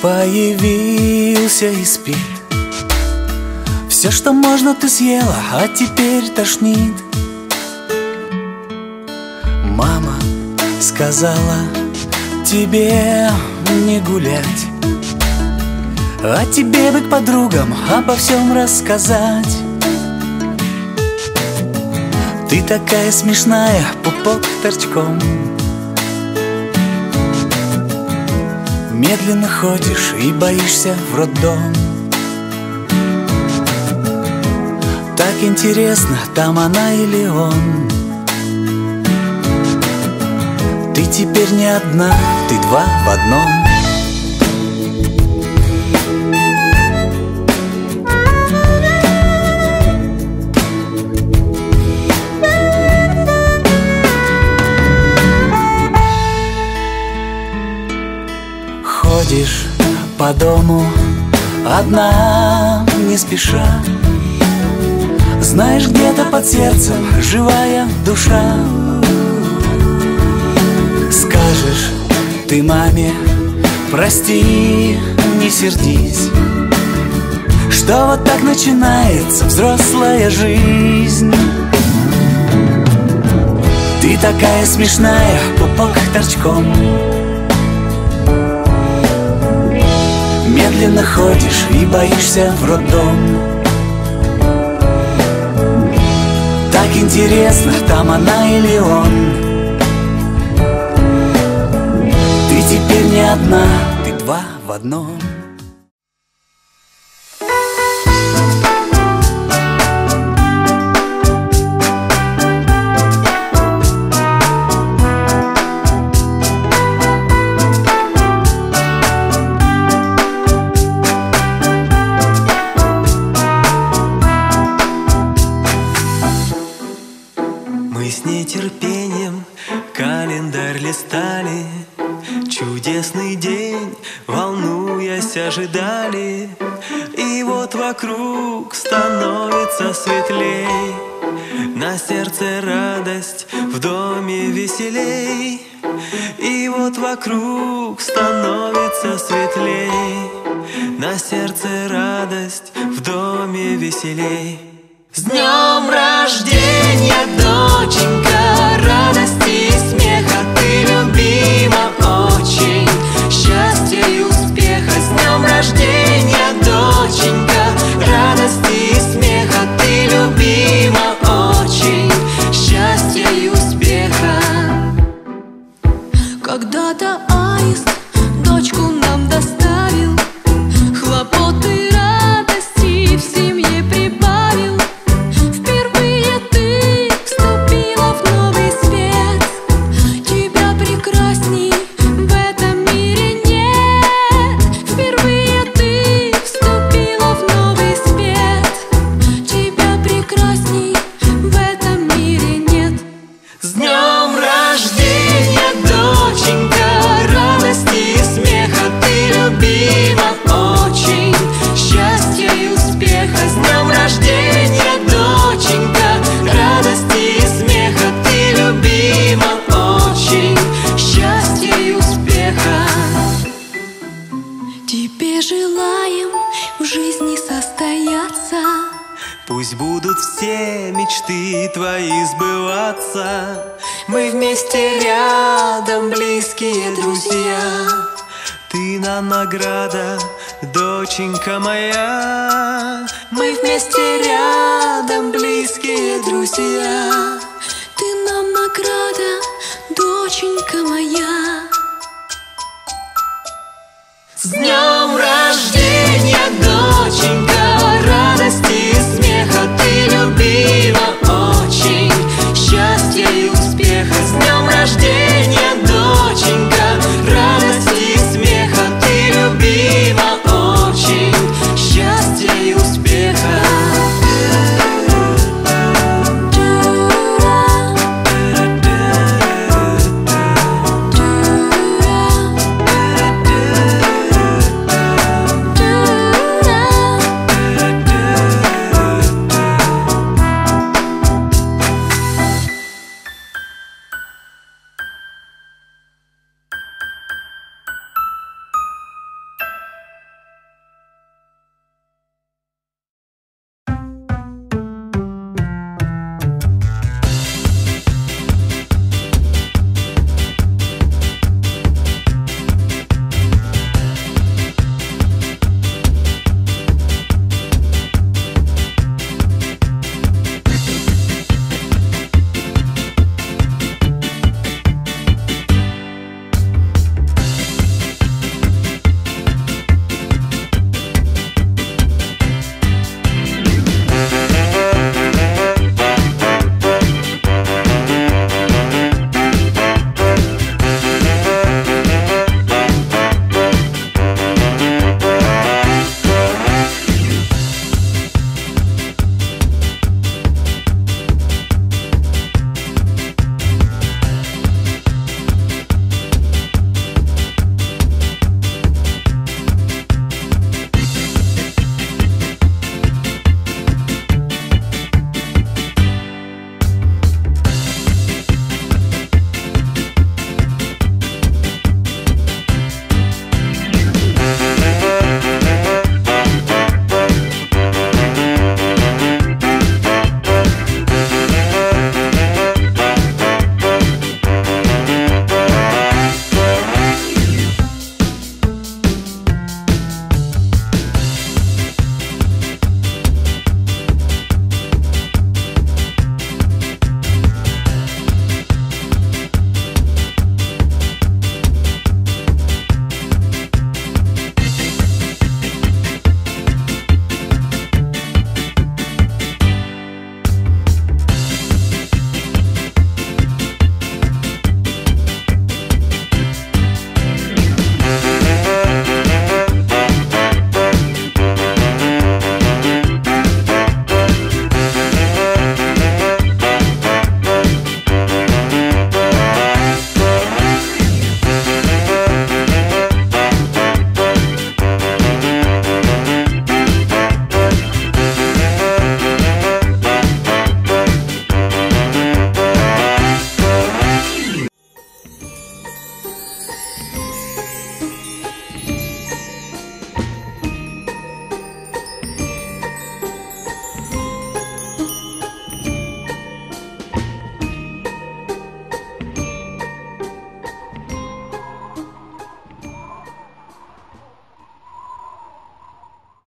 появился и спит. Все, что можно, ты съела, а теперь тошнит. Мама сказала тебе не гулять, а тебе бы к подругам обо всем рассказать. Ты такая смешная, пупок торчком. Медленно ходишь и боишься в роддом. Так интересно, там она или он. Ты теперь не одна, ты два в одном. Ходишь по дому одна, не спеша. Знаешь, где-то под сердцем живая душа. Скажешь ты маме прости, не сердись, что вот так начинается взрослая жизнь. Ты такая смешная, пупок торчком. Медленно ходишь и боишься в роддом. Так интересно, там она или он. Ты теперь не одна, ты два в одном. Мы с нетерпением календарь листали, чудесный день, волнуясь, ожидали. И вот вокруг становится светлей, на сердце радость, в доме веселей. И вот вокруг становится светлей, на сердце радость, в доме веселей. С днем рождения, доченька, радости и смеха, ты любима очень, счастья и успеха. С днем рождения, доченька, радости и смеха, ты любима очень, счастья и успеха. Когда-то аист дочку нам доставил, хлопоты, радости в семье прибавил. Тебе желаем в жизни состояться, пусть будут все мечты твои сбываться. Мы вместе рядом, близкие друзья. Ты нам награда, доченька моя. Мы вместе рядом, близкие друзья. Ты нам награда, доченька моя. С днем рождения, доченька, радости и смеха, ты любима очень, счастья и успеха. С днем рождения.